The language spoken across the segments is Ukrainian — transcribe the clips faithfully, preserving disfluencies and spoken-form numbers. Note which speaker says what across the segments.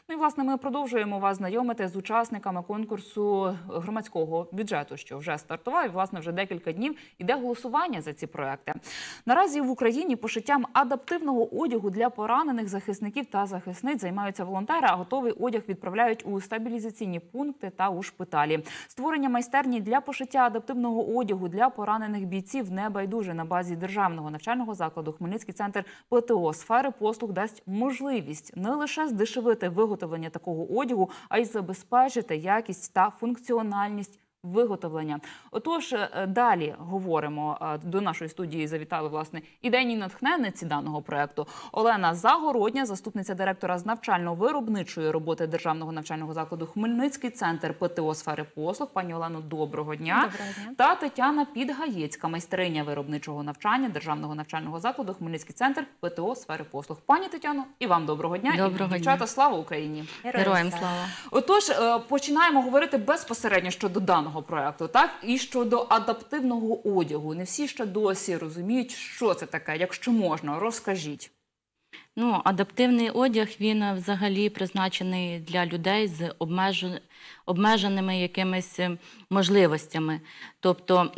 Speaker 1: Ну і, власне, ми продовжуємо вас знайомити з учасниками конкурсу громадського бюджету, що вже стартував, і, власне, вже декілька днів іде голосування за ці проекти. Наразі в Україні пошиттям адаптивного одягу для поранених захисників та захисниць займаються волонтери, а готовий одяг відправляють у стабілізаційні пункти та у шпиталі. Створення майстерні для пошиття адаптивного одягу для поранених бійців небайдуже. На базі державного навчального закладу Хмельницький центр ПТО сфери послуг дасть можливість не лише здешевити виготовлення такого одягу, а й забезпечити якість та функціональність виготовлення. Отож, далі говоримо. До нашої студії завітали, власне, ідейні натхненниці даного проєкту. Олена Загородня, заступниця директора з навчально-виробничої роботи Державного навчального закладу Хмельницький центр ПТО сфери послуг. Пані Олено, доброго дня.
Speaker 2: Доброго дня.
Speaker 1: Та Тетяна Підгаєцька, майстриня виробничого навчання Державного навчального закладу Хмельницький центр ПТО сфери послуг. Пані Тетяно, і вам доброго дня.
Speaker 2: Доброго
Speaker 1: і, дівчата,
Speaker 2: дня.
Speaker 1: слава Україні.
Speaker 2: Героям слава.
Speaker 1: Отож, починаємо говорити безпосередньо щодо даного проєкту, так? І щодо адаптивного одягу. Не всі ще досі розуміють, що це таке. Якщо можна, розкажіть.
Speaker 2: Ну, адаптивний одяг, він взагалі призначений для людей з обмеженими якимись можливостями. Тобто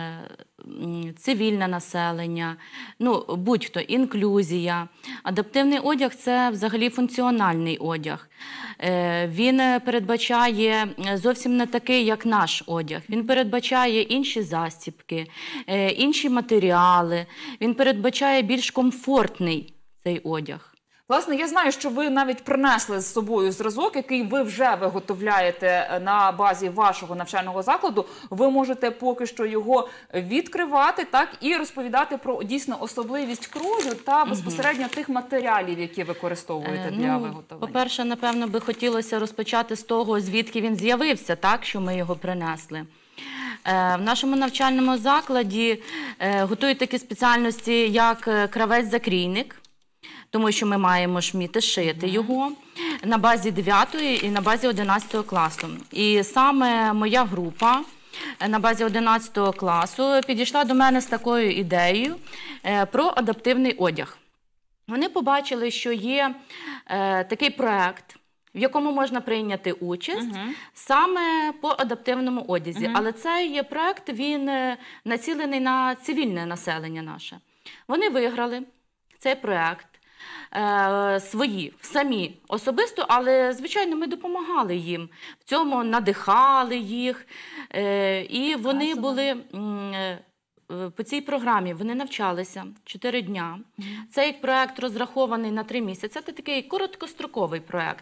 Speaker 2: цивільне населення, ну, будь-хто, інклюзія. Адаптивний одяг – це взагалі функціональний одяг. Він передбачає зовсім не такий, як наш одяг. Він передбачає інші застібки, інші матеріали. Він передбачає більш комфортний цей одяг.
Speaker 1: Власне, я знаю, що ви навіть принесли з собою зразок, який ви вже виготовляєте на базі вашого навчального закладу. Ви можете поки що його відкривати, так, і розповідати про дійсно особливість крою та безпосередньо угу. тих матеріалів, які використовуєте для ну, виготовлення.
Speaker 2: По-перше, напевно, би хотілося розпочати з того, звідки він з'явився, так, що ми його принесли. В нашому навчальному закладі готують такі спеціальності, як кравець-закрійник, тому що ми маємо ж вміти шити mm-hmm. його на базі дев'ятої і на базі одинадцятого класу. І саме моя група на базі одинадцятого класу підійшла до мене з такою ідеєю про адаптивний одяг. Вони побачили, що є е, такий проєкт, в якому можна прийняти участь uh-huh. саме по адаптивному одязі. Uh-huh. Але цей проєкт, він націлений на цивільне населення наше. Вони виграли цей проєкт е, свої, самі особисто, але, звичайно, ми допомагали їм. В цьому надихали їх. Е, і вони uh-huh. були... Е, по цій програмі вони навчалися чотири дня. Mm-hmm. Цей проєкт розрахований на три місяці. Це такий короткостроковий проєкт.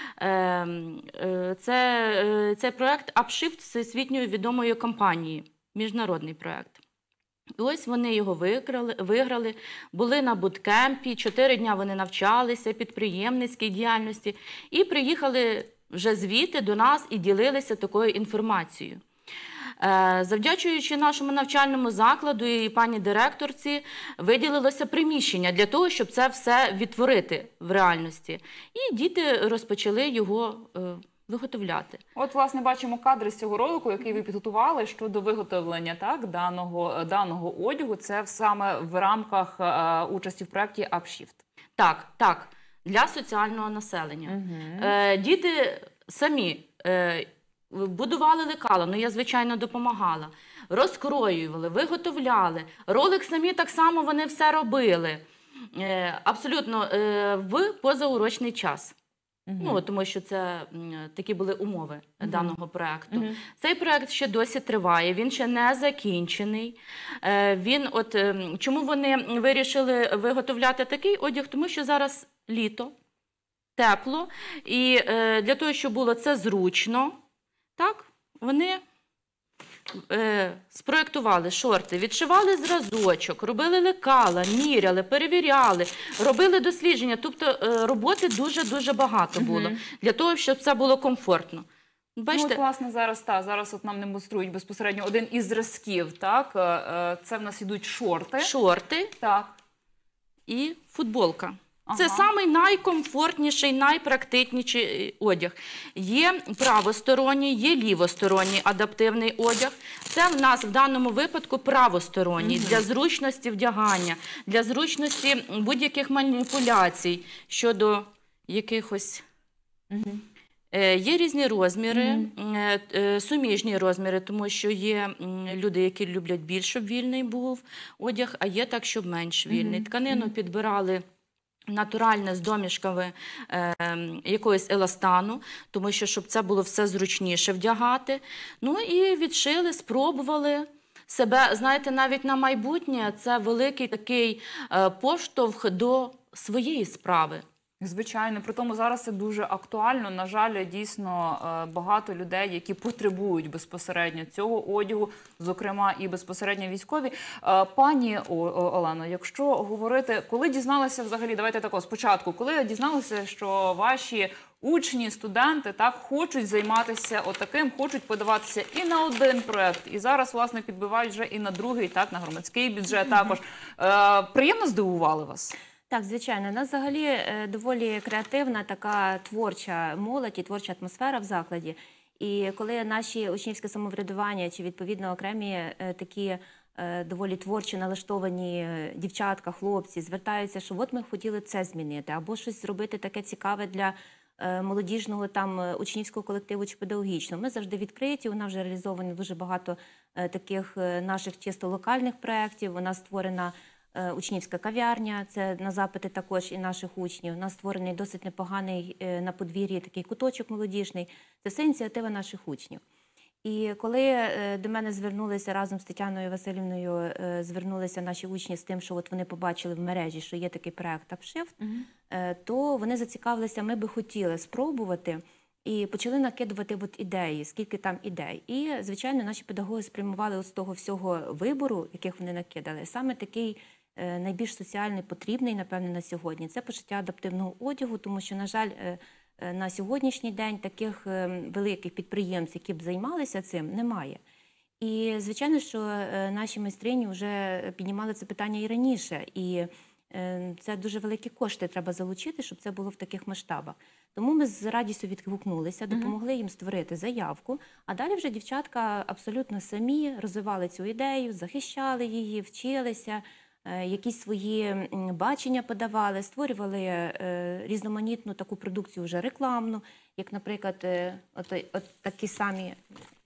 Speaker 2: Це, це проєкт Upshift всесвітньої відомої компанії, міжнародний проєкт. І ось вони його виграли, виграли, були на буткемпі, чотири дня вони навчалися підприємницькій діяльності і приїхали вже звідти до нас і ділилися такою інформацією. Завдячуючи нашому навчальному закладу і пані директорці, виділилося приміщення для того, щоб це все відтворити в реальності. І діти розпочали його е, виготовляти.
Speaker 1: От, власне, бачимо кадри з цього ролику, який ви підготували щодо виготовлення так, даного, даного одягу. Це саме в рамках е, участі в проєкті Upshift.
Speaker 2: Так, так, для соціального населення. Угу. Е, діти самі е, будували лекала, ну я, звичайно, допомагала. Розкроювали, виготовляли. Ролик самі так само вони все робили. Е, абсолютно е, в позаурочний час. Uh-huh. Ну, тому що це м, такі були умови uh-huh. даного проєкту. Uh-huh. Цей проєкт ще досі триває, він ще не закінчений. Е, він, от, е, чому вони вирішили виготовляти такий одяг? Тому що зараз літо, тепло, і е, для того, щоб було це зручно, так, вони е, спроєктували шорти, відшивали зразочок, робили лекала, міряли, перевіряли, робили дослідження. Тобто е, роботи дуже-дуже багато було, угу. для того, щоб це було комфортно.
Speaker 1: Бачите? Ну, от, власне, зараз, та, зараз от нам демонструють безпосередньо один із зразків, так? Е, це в нас ідуть шорти.
Speaker 2: Шорти.
Speaker 1: Так.
Speaker 2: І футболка.
Speaker 1: Ага.
Speaker 2: Це самий найкомфортніший, найпрактичніший одяг. Є правосторонній, є лівосторонній адаптивний одяг. Це в нас в даному випадку правосторонній, угу. для зручності вдягання, для зручності будь-яких маніпуляцій щодо якихось
Speaker 1: Мгм.
Speaker 2: Е, Є різні розміри, е, е, суміжні розміри, тому що є м, люди, які люблять більш, щоб вільний був одяг, а є так, щоб менш вільний.
Speaker 1: Мгм.
Speaker 2: Тканину підбирали натуральне з домішками е, м, якогось еластану, тому що щоб це було все зручніше вдягати. Ну і відшили, спробували себе. Знаєте, навіть на майбутнє це великий такий е, поштовх до своєї справи.
Speaker 1: Звичайно, при тому зараз це дуже актуально. На жаль, дійсно е, багато людей, які потребують безпосередньо цього одягу, зокрема і безпосередньо військові. Е, Пані О- О- Олено, якщо говорити, коли дізналися взагалі, давайте тако, спочатку, коли дізналися, що ваші учні, студенти так хочуть займатися отаким, хочуть подаватися і на один проект, і зараз, власне, підбивають вже і на другий, так, на громадський бюджет також. Е, Приємно здивували вас?
Speaker 3: Так, звичайно, у нас взагалі е, доволі креативна така творча молодь і творча атмосфера в закладі. І коли наші учнівське самоврядування чи відповідно окремі е, такі е, доволі творчо налаштовані е, дівчатка, хлопці звертаються, що от ми хотіли це змінити, або щось зробити таке цікаве для е, молодіжного там е, учнівського колективу чи педагогічного. Ми завжди відкриті, у нас вже реалізовано дуже багато е, таких е, наших чисто локальних проєктів, вона створена е, учнівська кав'ярня, це на запити також і наших учнів. У нас створений досить непоганий е, на подвір'ї такий куточок молодіжний. Це все ініціатива наших учнів. І коли е, до мене звернулися разом з Тетяною Васильівною, е, звернулися наші учні з тим, що от вони побачили в мережі, що є такий проект «Апшифт», е, то вони зацікавилися, ми би хотіли спробувати, і почали накидувати от ідеї, скільки там ідей. І, звичайно, наші педагоги спрямували з того всього вибору, яких вони накидали, саме такий е, найбільш соціальний, потрібний, напевне, на сьогодні. Це пошиття адаптивного одягу, тому що, на жаль, е, е, на сьогоднішній день таких е, великих підприємств, які б займалися цим, немає. І, звичайно, що е, наші майстрині вже піднімали це питання і раніше. І е, це дуже великі кошти треба залучити, щоб це було в таких масштабах. Тому ми з радістю відгукнулися, допомогли їм створити заявку, а далі вже дівчатка абсолютно самі розвивали цю ідею, захищали її, вчилися, е, якісь свої м, бачення подавали, створювали е, різноманітну таку продукцію вже рекламну, як, наприклад, е, от, от такі самі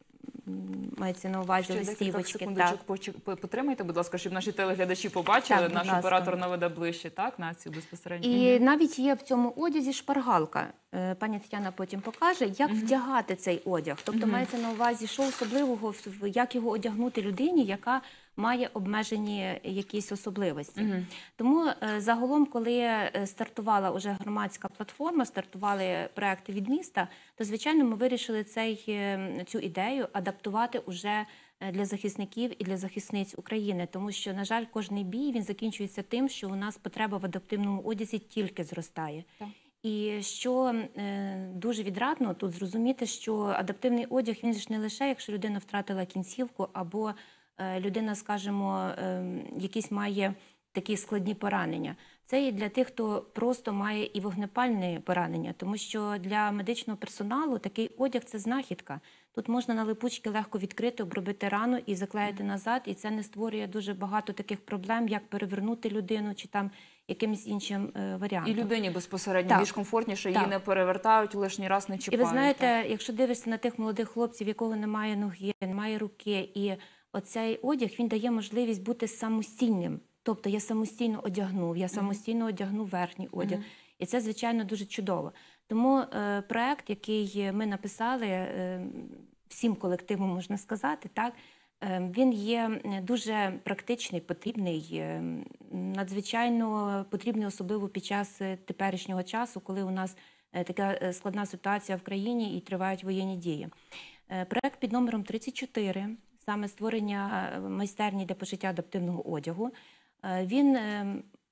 Speaker 3: м, мається на увазі
Speaker 1: Ще декілька
Speaker 3: листівочки.
Speaker 1: секундочок почек- по- потримайте, будь ласка, щоб наші телеглядачі побачили.
Speaker 3: Так, будь
Speaker 1: Наш
Speaker 3: ласка.
Speaker 1: оператор наведе ближче, так, на цю безпосередньо.
Speaker 3: І навіть є в цьому одязі шпаргалка. Е, Пані Тетяна потім покаже, як вдягати цей одяг. Тобто мається на увазі, що особливого, в- як його одягнути людині, яка має обмежені якісь особливості. Тому е, загалом, коли е, стартувала уже громадська платформа, стартували проекти від міста, то, звичайно, ми вирішили цей, е, цю ідею адаптувати уже е, для захисників і для захисниць України. Тому що, на жаль, кожний бій, він закінчується тим, що у нас потреба в адаптивному одязі тільки зростає.
Speaker 1: Так.
Speaker 3: І що е, дуже відрадно тут зрозуміти, що адаптивний одяг, він ж не лише, якщо людина втратила кінцівку, або е, людина, скажімо, е, якісь має такі складні поранення. Це і для тих, хто просто має і вогнепальне поранення, тому що для медичного персоналу такий одяг – це знахідка. Тут можна на липучки легко відкрити, обробити рану і заклеїти назад, і це не створює дуже багато таких проблем, як перевернути людину чи там якимось іншим е, варіантом.
Speaker 1: І людині безпосередньо
Speaker 3: Так.
Speaker 1: більш комфортніше, її
Speaker 3: Так.
Speaker 1: не перевертають, лишній раз не
Speaker 3: І
Speaker 1: чіпають.
Speaker 3: ви знаєте,
Speaker 1: так.
Speaker 3: якщо дивишся на тих молодих хлопців, в якого немає ноги, немає руки, і оцей одяг, він дає можливість бути самостійним. Тобто я самостійно одягнув, я самостійно одягну верхній одяг. І це, звичайно, дуже чудово. Тому е, проект, який ми написали, е, всім колективом, можна сказати, так, е, він є дуже практичний, потрібний, е, надзвичайно потрібний, особливо під час е, теперішнього часу, коли у нас е, така е, складна ситуація в країні і тривають воєнні дії. Е, проект під номером тридцять чотири, саме створення е, майстерні для пошиття адаптивного одягу, е, він е,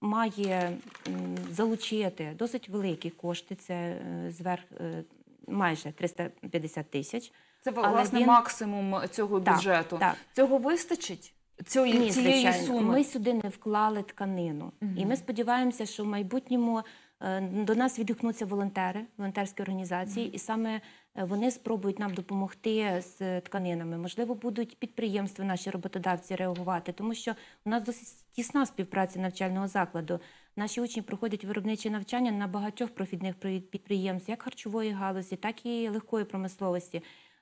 Speaker 3: має м, залучити досить великі кошти, це е, зверх е, майже триста п'ятдесят тисяч.
Speaker 1: Це,
Speaker 3: але
Speaker 1: власне,
Speaker 3: він-
Speaker 1: максимум цього
Speaker 3: Так,
Speaker 1: бюджету.
Speaker 3: так.
Speaker 1: Цього вистачить? Цієї,
Speaker 3: Ні,
Speaker 1: цієї
Speaker 3: звичайно.
Speaker 1: суми?
Speaker 3: Ми сюди не вклали тканину. І ми сподіваємося, що в майбутньому е, до нас відгукнуться волонтери, волонтерські організації, і саме е, вони спробують нам допомогти з тканинами. Можливо, будуть підприємства, наші роботодавці реагувати, тому що у нас досить тісна співпраця навчального закладу Наші учні проходять виробниче навчання на багатьох профільних підприємств, як харчової галузі, так і легкої промисловості.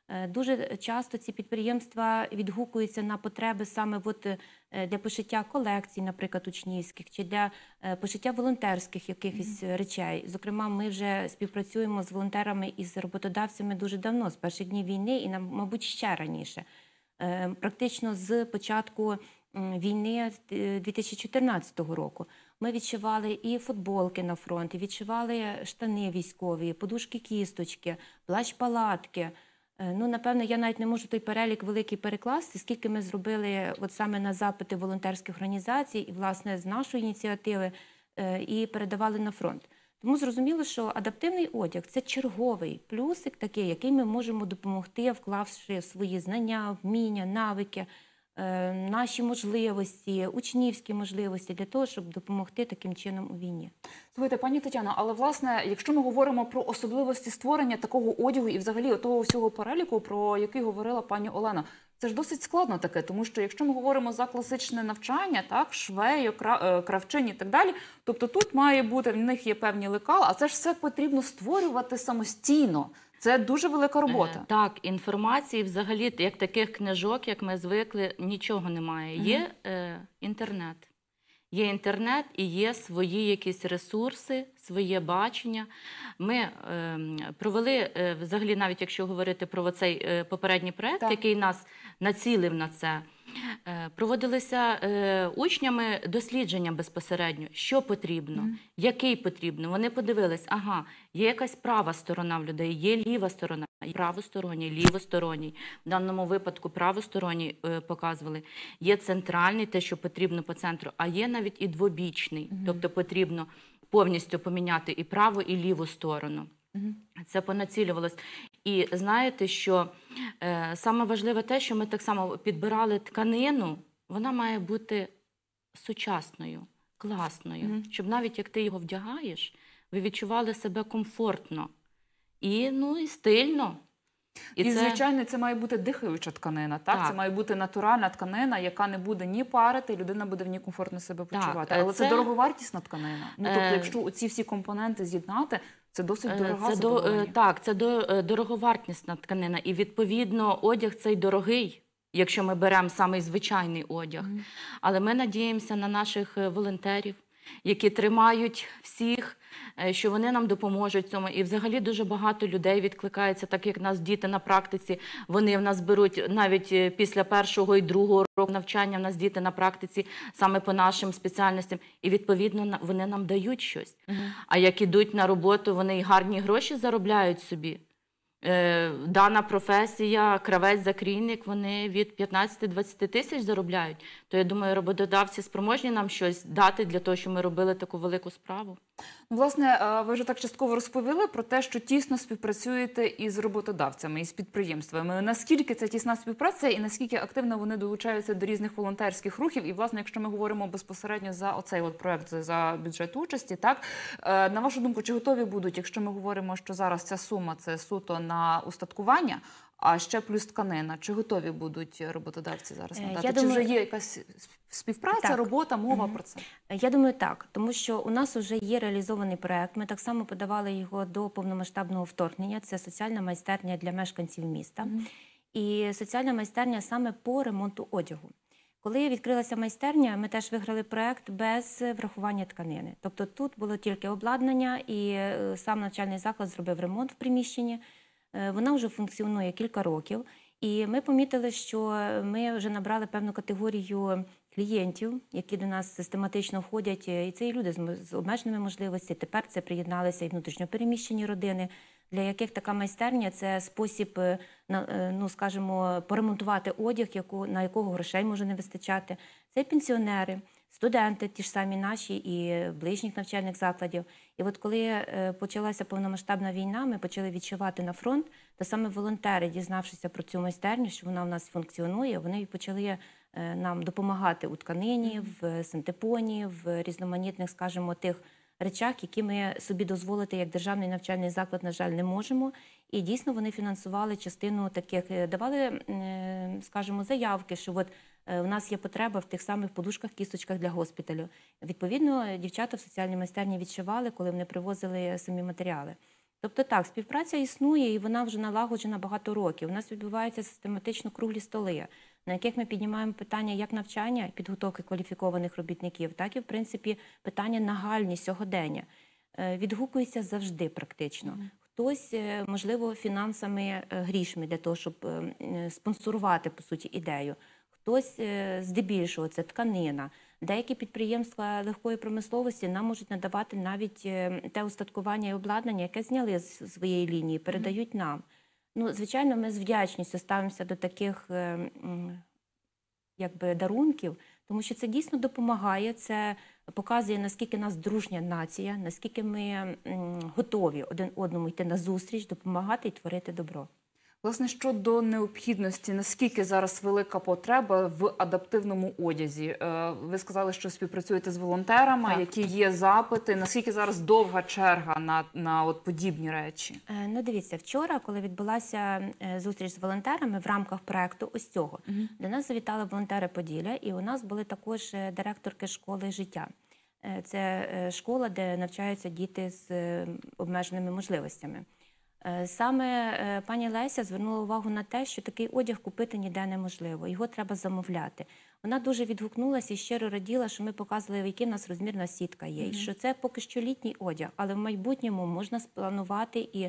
Speaker 3: Дуже часто ці підприємства відгукуються на потреби саме от для пошиття колекцій, наприклад, учнівських, чи для пошиття волонтерських якихось mm-hmm. речей. Зокрема, ми вже співпрацюємо з волонтерами і з роботодавцями дуже давно, з перших днів війни і, мабуть, ще раніше. Практично з початку війни дві тисячі чотирнадцятого року. Ми відшивали і футболки на фронт, і відшивали штани військові, подушки-кісточки, плащ-палатки. Ну, напевно, я навіть не можу той перелік великий перекласти, скільки ми зробили от саме на запити волонтерських організацій і, власне, з нашої ініціативи, і передавали на фронт. Тому зрозуміло, що адаптивний одяг – це черговий плюсик такий, який ми можемо допомогти, вклавши свої знання, вміння, навики, наші можливості, учнівські можливості для того, щоб допомогти таким чином у війні.
Speaker 1: Слухайте, пані Тетяно, але, власне, якщо ми говоримо про особливості створення такого одягу і взагалі того всього переліку, про який говорила пані Олена, це ж досить складно таке, тому що якщо ми говоримо за класичне навчання, так, швею, кравчині і так далі, тобто тут має бути, в них є певні лекала, а це ж все потрібно створювати самостійно. Це дуже велика робота.
Speaker 2: Так, інформації взагалі, як таких книжок, як ми звикли, нічого немає. Угу. Є е, інтернет. Є інтернет і є свої якісь ресурси, своє бачення. Ми е, провели, е, взагалі, навіть якщо говорити про цей е, попередній проєкт, так. який нас націлив на це, е, проводилися е, учнями дослідження безпосередньо, що потрібно, mm. який потрібно. Вони подивились, ага, є якась права сторона в людей, є ліва сторона, є правосторонній, лівосторонній. В даному випадку правосторонній е, показували. Є центральний, те, що потрібно по центру, а є навіть і двобічний, mm. тобто потрібно повністю поміняти і праву, і ліву сторону. Угу. Це понацілювалось. І знаєте, що е, саме важливе те, що ми так само підбирали тканину, вона має бути сучасною, класною, угу. щоб навіть як ти його вдягаєш, ви відчували себе комфортно і, ну, і стильно.
Speaker 1: І, і це... звичайно, це має бути дихаюча тканина, так? так? Це має бути натуральна тканина, яка не буде ні парити, і людина буде в ній комфортно себе почувати. Так, Але це... це дороговартісна тканина. Ну, тобто, якщо оці всі компоненти з'єднати, це досить дорога
Speaker 2: це до, Так, це до, дороговартісна тканина. І, відповідно, одяг цей дорогий, якщо ми беремо самий звичайний одяг. Mm. Але ми надіємося на наших волонтерів, які тримають всіх, що вони нам допоможуть цьому. І взагалі дуже багато людей відкликається, так як нас діти на практиці, вони в нас беруть навіть після першого і другого року навчання, в нас діти на практиці саме по нашим спеціальностям. І відповідно вони нам дають щось. Угу. А як ідуть на роботу, вони і гарні гроші заробляють собі. Дана професія, кравець-закрійник, вони від п'ятнадцяти-двадцяти тисяч заробляють. То, я думаю, роботодавці спроможні нам щось дати для того, щоб ми робили таку велику справу.
Speaker 1: Власне, ви вже так частково розповіли про те, що тісно співпрацюєте із роботодавцями, із підприємствами. Наскільки це тісна співпраця і наскільки активно вони долучаються до різних волонтерських рухів? І, власне, якщо ми говоримо безпосередньо за оцей от проект, за бюджет участі, так? На вашу думку, чи готові будуть, якщо ми говоримо, що зараз ця сума – це суто на устаткування, а ще плюс тканина. Чи готові будуть роботодавці зараз надати? Я Чи думаю... вже є якась співпраця, так. робота, мова mm-hmm. про це?
Speaker 3: Я думаю, так. Тому що у нас вже є реалізований проект. Ми так само подавали його до повномасштабного вторгнення. Це соціальна майстерня для мешканців міста. Mm-hmm. І соціальна майстерня саме по ремонту одягу. Коли відкрилася майстерня, ми теж виграли проект без врахування тканини. Тобто тут було тільки обладнання, і сам навчальний заклад зробив ремонт в приміщенні. Вона вже функціонує кілька років, і ми помітили, що ми вже набрали певну категорію клієнтів, які до нас систематично входять, і це і люди з обмеженими можливостями. Тепер це приєдналися і внутрішньопереміщені родини, для яких така майстерня – це спосіб, ну, скажімо, поремонтувати одяг, на якого грошей може не вистачати. Це і пенсіонери, студенти, ті ж самі наші і ближніх навчальних закладів. І от коли почалася повномасштабна війна, ми почали відшивати на фронт, то саме волонтери, дізнавшися про цю майстерню, що вона у нас функціонує, вони почали нам допомагати у тканині, в синтепоні, в різноманітних, скажімо, тих речах, які ми собі дозволити як державний навчальний заклад, на жаль, не можемо. І дійсно вони фінансували частину таких, давали, скажімо, заявки, що от е, у нас є потреба в тих самих подушках-кісточках для госпіталю. Відповідно, дівчата в соціальній майстерні відшивали, коли вони привозили самі матеріали. Тобто так, співпраця існує і вона вже налагоджена багато років. У нас відбуваються систематично круглі столи, на яких ми піднімаємо питання як навчання, підготовки кваліфікованих робітників, так і, в принципі, питання нагальні сьогодення. Е, Відгукується завжди практично. Mm-hmm. Хтось, е, можливо, фінансами е, грішми для того, щоб е, спонсорувати, по суті, ідею. Хтось, е, здебільшого, це тканина. Деякі підприємства легкої промисловості нам можуть надавати навіть е, те устаткування і обладнання, яке зняли з своєї лінії, передають mm-hmm. нам. Ну, звичайно, ми з вдячністю ставимося до таких е, якби, дарунків, тому що це дійсно допомагає, це показує, наскільки нас дружня нація, наскільки ми м, готові один одному йти на зустріч, допомагати і творити добро.
Speaker 1: Власне, щодо необхідності, наскільки зараз велика потреба в адаптивному одязі? Ви сказали, що співпрацюєте з волонтерами, так. які є запити. Наскільки зараз довга черга на, на от подібні речі?
Speaker 3: Ну, дивіться, вчора, коли відбулася зустріч з волонтерами в рамках проєкту ось цього, угу. до нас завітали волонтери Поділля, і у нас були також директорки школи життя. Це школа, де навчаються діти з обмеженими можливостями. Саме пані Леся звернула увагу на те, що такий одяг купити ніде неможливо, його треба замовляти. Вона дуже відгукнулася і щиро раділа, що ми показували, який в нас розмірна сітка є, mm-hmm. і що це поки що літній одяг, але в майбутньому можна спланувати і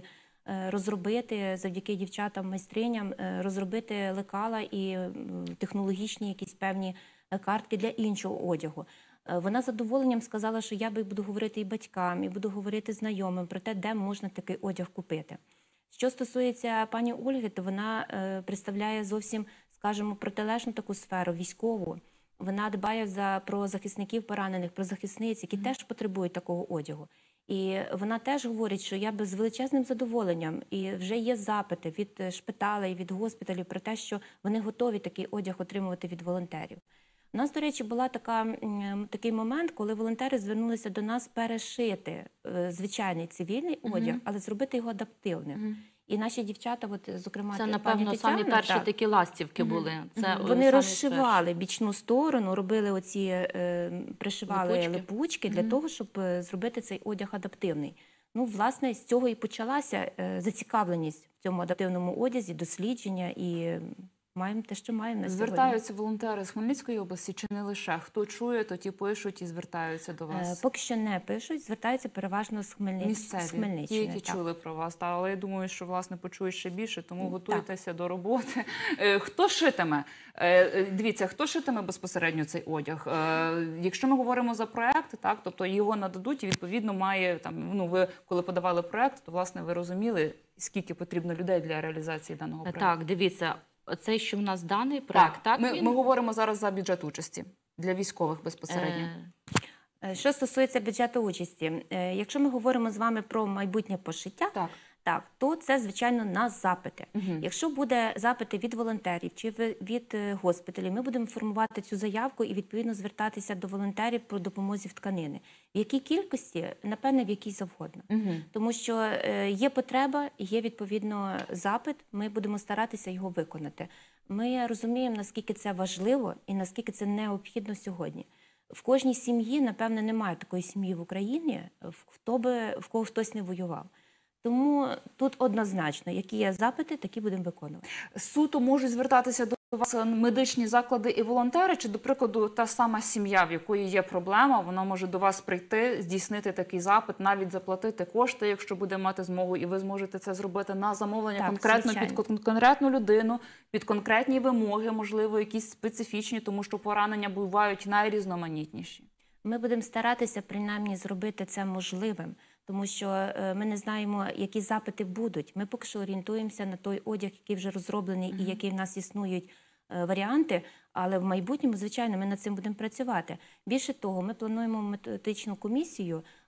Speaker 3: розробити, завдяки дівчатам-майстриням, розробити лекала і технологічні якісь певні картки для іншого одягу. Вона з задоволенням сказала, що я буду говорити і батькам, і буду говорити знайомим про те, де можна такий одяг купити. Що стосується пані Ольги, то вона е, представляє зовсім, скажімо, протилежну таку сферу, військову. Вона дбає за, про захисників поранених, про захисниць, які mm-hmm. теж потребують такого одягу. І вона теж говорить, що я би з величезним задоволенням, і вже є запити від шпиталей, від госпіталів про те, що вони готові такий одяг отримувати від волонтерів. У нас, до речі, була така, такий момент, коли волонтери звернулися до нас перешити е, звичайний цивільний одяг, mm-hmm. але зробити його адаптивним. Mm-hmm. І наші дівчата, от, зокрема,
Speaker 2: це, напевно,
Speaker 3: Тетяна,
Speaker 2: самі перші
Speaker 3: так,
Speaker 2: такі ластівки mm-hmm. були. Це
Speaker 3: mm-hmm. Вони розшивали перші. Бічну сторону, робили оці, е, пришивали липучки, липучки для mm-hmm. того, щоб зробити цей одяг адаптивний. Ну, власне, з цього і почалася е, зацікавленість в цьому адаптивному одязі, дослідження і... Маємо те, що маємо на сьогодні.
Speaker 1: Звертаються волонтери з Хмельницької області чи не лише? Хто чує, то ті пишуть і звертаються до вас?
Speaker 3: Е, поки що не пишуть, звертаються переважно з, Хмельниць...
Speaker 1: Місцеві,
Speaker 3: з Хмельниччини.
Speaker 1: Ті, які
Speaker 3: так.
Speaker 1: чули про вас. Та, але я думаю, що, власне, почують ще більше, тому готуйтеся
Speaker 3: так.
Speaker 1: до роботи. Е, хто шитиме? Е, дивіться, хто шитиме безпосередньо цей одяг? Е, якщо ми говоримо за проєкт, так, тобто його нададуть і, відповідно, має, там, ну, ви, коли подавали проєкт, то, власне, ви розуміли, скільки потрібно людей для реалізації даного проєкту?
Speaker 2: Так, дивіться. Оцей, що в нас даний проект, так?
Speaker 1: так? Ми,
Speaker 2: він...
Speaker 1: ми говоримо зараз за бюджет участі для військових безпосередньо.
Speaker 3: Е... Що стосується бюджету участі, е... якщо ми говоримо з вами про майбутнє пошиття,
Speaker 1: так.
Speaker 3: Так, то це, звичайно, на запити.
Speaker 1: Угу.
Speaker 3: Якщо буде запити від волонтерів чи від госпіталів, ми будемо формувати цю заявку і, відповідно, звертатися до волонтерів про допомозі в тканини. В якій кількості? Напевне, в якій завгодно. Угу. Тому що є потреба, є, відповідно, запит, ми будемо старатися його виконати. Ми розуміємо, наскільки це важливо і наскільки це необхідно сьогодні. В кожній сім'ї, напевне, немає такої сім'ї в Україні, хто би, в кого хтось не воював. Тому тут однозначно, які є запити, такі будемо виконувати.
Speaker 1: Суто можуть звертатися до вас медичні заклади і волонтери, чи, до прикладу, та сама сім'я, в якої є проблема, вона може до вас прийти, здійснити такий запит, навіть заплатити кошти, якщо буде мати змогу, і ви зможете це зробити на замовлення так, конкретно звичайно. Під конкретну людину, під конкретні вимоги, можливо, якісь специфічні, тому що поранення бувають найрізноманітніші.
Speaker 3: Ми будемо старатися, принаймні, зробити це можливим. Тому що ми не знаємо, які запити будуть. Ми поки що орієнтуємося на той одяг, який вже розроблений mm-hmm. і які в нас існують варіанти, але в майбутньому, звичайно, ми над цим будемо працювати. Більше того, ми плануємо методичну комісію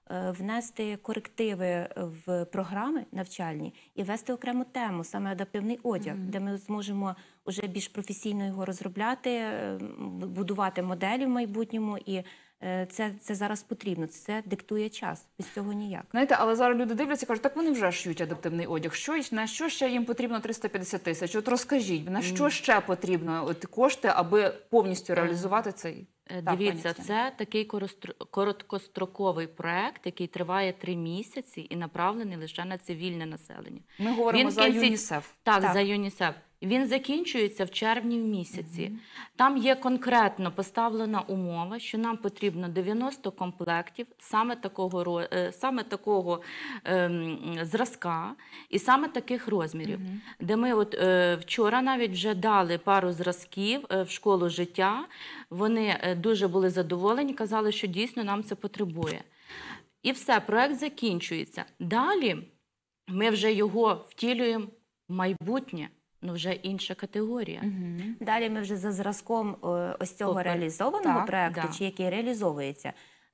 Speaker 3: е, внести корективи в програми навчальні і ввести окрему тему, саме адаптивний одяг, mm-hmm. де ми зможемо вже більш професійно його розробляти, е, будувати моделі в майбутньому, і е, це, це зараз потрібно, це диктує час, без цього ніяк.
Speaker 1: Знаєте, але зараз люди дивляться і кажуть, так вони вже шиють адаптивний одяг. Що, на що ще їм потрібно триста п'ятдесят тисяч? От розкажіть, на що ще потрібно от кошти, аби повністю реалізувати цей?
Speaker 2: Дивіться, це такий короткостроковий проект, який триває три місяці і направлений лише на цивільне населення.
Speaker 1: Ми говоримо Він за кінці... ЮНІСЕФ.
Speaker 2: Так, так, за ЮНІСЕФ. Він закінчується в червні в місяці. Угу. Там є конкретно поставлена умова, що нам потрібно дев'яносто комплектів саме такого, саме такого ем, зразка і саме таких розмірів. Угу. Де ми от, е, вчора навіть вже дали пару зразків е, в школу життя. Вони е, дуже були задоволені, казали, що дійсно нам це потребує. І все, проект закінчується. Далі ми вже його втілюємо в майбутнє. Ну, вже інша категорія.
Speaker 3: Угу. Далі ми вже за зразком ось цього Опа. реалізованого так, проєкту, да. чи який реалізовується,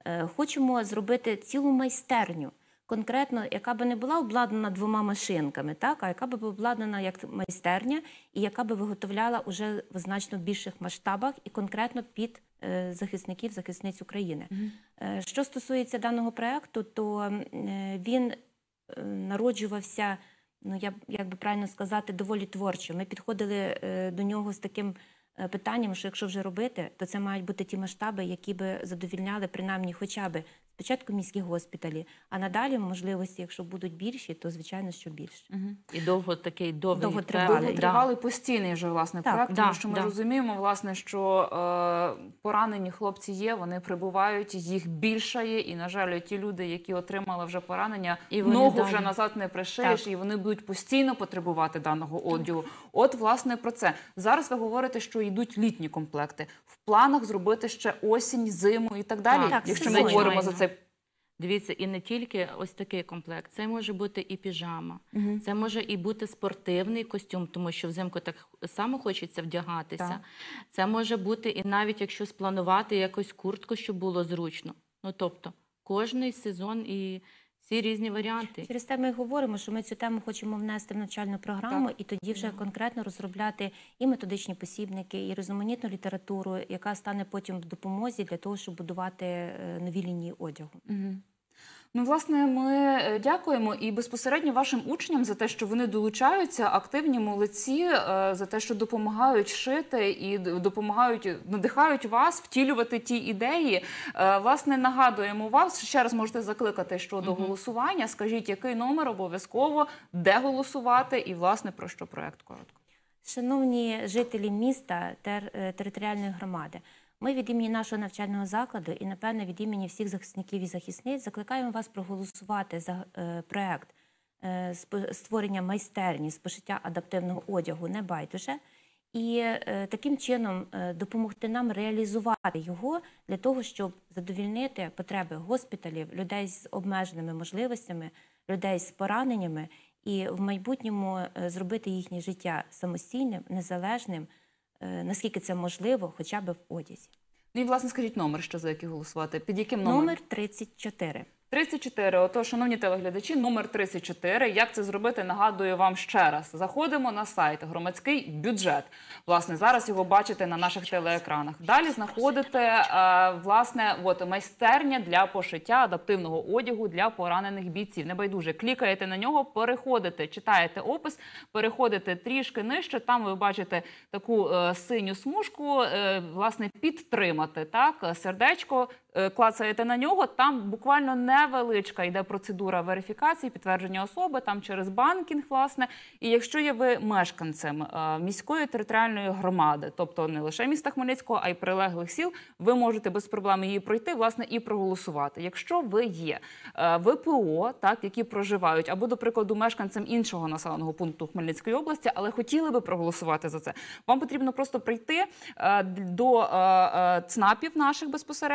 Speaker 3: хочемо зробити цілу майстерню, конкретно, яка би не була обладнана двома машинками, так, а яка би обладнана як майстерня, і яка би виготовляла уже в значно більших масштабах і конкретно під захисників, захисниць України. Угу. Що стосується даного проєкту, то він народжувався, ну, я, як би правильно сказати, доволі творчо. Ми підходили е, до нього з таким е, питанням, що якщо вже робити, то це мають бути ті масштаби, які би задовільняли принаймні хоча б спочатку міські госпіталі, а надалі можливості, якщо будуть більші, то звичайно, що більше.
Speaker 2: Угу. І довго такий довгий,
Speaker 3: довготривалий,
Speaker 1: довготривалий да. постійний вже, власне,
Speaker 3: так,
Speaker 1: проект,
Speaker 3: да,
Speaker 1: тому що ми
Speaker 2: да.
Speaker 1: розуміємо, власне, що е, поранені хлопці є, вони прибувають, їх більшає, і, на жаль, ті люди, які отримали вже поранення, ногу далі. вже назад не пришиєш, так. і вони будуть постійно потребувати даного одягу. Так. От, власне, про це. Зараз ви говорите, що йдуть літні комплекти. В планах зробити ще осінь, зиму і так далі,
Speaker 3: так,
Speaker 1: якщо ми говоримо за це.
Speaker 2: Дивіться, і не тільки ось такий комплект. Це може бути і піжама,
Speaker 3: угу.
Speaker 2: це може і бути спортивний костюм, тому що взимку так само хочеться вдягатися. Так. Це може бути і навіть якщо спланувати якусь куртку, щоб було зручно. Ну, тобто, кожний сезон і всі різні варіанти.
Speaker 3: Через те ми говоримо, що ми цю тему хочемо внести в навчальну програму, так. і тоді вже конкретно розробляти і методичні посібники, і різноманітну літературу, яка стане потім в допомозі для того, щоб будувати нові лінії одягу.
Speaker 1: Угу. Ну, власне, ми дякуємо і безпосередньо вашим учням за те, що вони долучаються, активні молодці, за те, що допомагають шити і допомагають, надихають вас втілювати ті ідеї. Власне, нагадуємо вас, ще раз можете закликати щодо угу. голосування. Скажіть, який номер обов'язково, де голосувати і, власне, про що проєкт коротко.
Speaker 3: Шановні жителі міста, тер, територіальної громади, ми від імені нашого навчального закладу і, напевно, від імені всіх захисників і захисниць закликаємо вас проголосувати за е, проєкт е, створення майстерні з пошиття адаптивного одягу «Не байдуже» і е, таким чином е, допомогти нам реалізувати його для того, щоб задовільнити потреби госпіталів, людей з обмеженими можливостями, людей з пораненнями і в майбутньому е, зробити їхнє життя самостійним, незалежним, наскільки це можливо, хоча б в одязі.
Speaker 1: Ну і, власне, скажіть номер, що за який голосувати. Під яким номером?
Speaker 3: Номер тридцять чотири.
Speaker 1: тридцять чотири. Отож, шановні телеглядачі, номер тридцять чотири. Як це зробити, нагадую вам ще раз. Заходимо на сайт «Громадський бюджет». Власне, зараз його бачите на наших телеекранах. Далі знаходите, власне, от, майстерня для пошиття адаптивного одягу для поранених бійців. Небайдуже. Клікаєте на нього, переходите, читаєте опис, переходите трішки нижче. Там ви бачите таку е, синю смужку, е, власне, підтримати, так, сердечко, е, клацаєте на нього, там буквально не невеличка йде процедура верифікації, підтвердження особи, там через банкінг, власне. І якщо є ви мешканцем е, міської територіальної громади, тобто не лише міста Хмельницького, а й прилеглих сіл, ви можете без проблем її пройти, власне, і проголосувати. Якщо ви є е, ВПО, так, які проживають, або, до прикладу, мешканцем іншого населеного пункту Хмельницької області, але хотіли би проголосувати за це, вам потрібно просто прийти е, до е, е, ЦНАПів наших безпосередньо, так,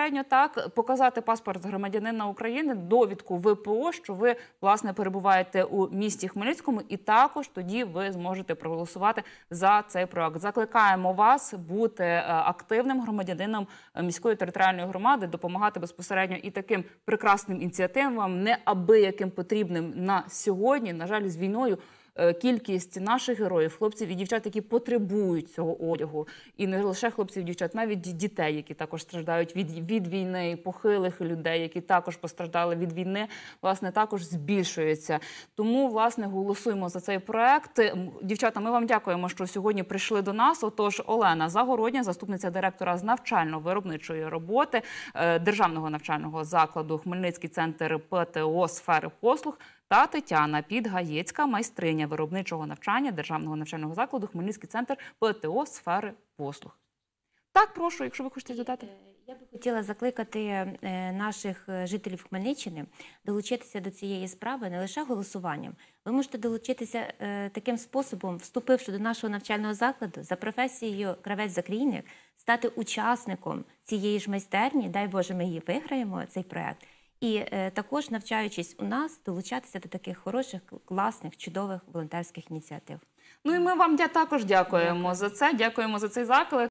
Speaker 1: так, показати паспорт громадянина України, довідку В П О, що ви, власне, перебуваєте у місті Хмельницькому, і також тоді ви зможете проголосувати за цей проект. Закликаємо вас бути активним громадянином міської територіальної громади, допомагати безпосередньо і таким прекрасним ініціативам, неабияким потрібним на сьогодні. На жаль, з війною кількість наших героїв, хлопців і дівчат, які потребують цього одягу, і не лише хлопців і дівчат, навіть дітей, які також страждають від, від війни, похилих людей, які також постраждали від війни, власне, також збільшується. Тому, власне, голосуємо за цей проект. Дівчата, ми вам дякуємо, що сьогодні прийшли до нас. Отож, Олена Загородня, заступниця директора з навчально-виробничої роботи Державного навчального закладу Хмельницький центр П Т О сфери послуг, та Тетяна Підгаєцька, майстриня виробничого навчання Державного навчального закладу Хмельницький центр П Т О сфери послуг. Так, прошу, якщо ви хочете додати.
Speaker 3: Я би хотіла закликати наших жителів Хмельниччини долучитися до цієї справи не лише голосуванням. Ви можете долучитися таким способом, вступивши до нашого навчального закладу за професією кравець-закрійник, стати учасником цієї ж майстерні, дай Боже, ми її виграємо, цей проєкт. І е, також, навчаючись у нас, долучатися до таких хороших, класних, чудових волонтерських ініціатив.
Speaker 1: Ну і ми вам також дякуємо за це, дякуємо за цей заклик.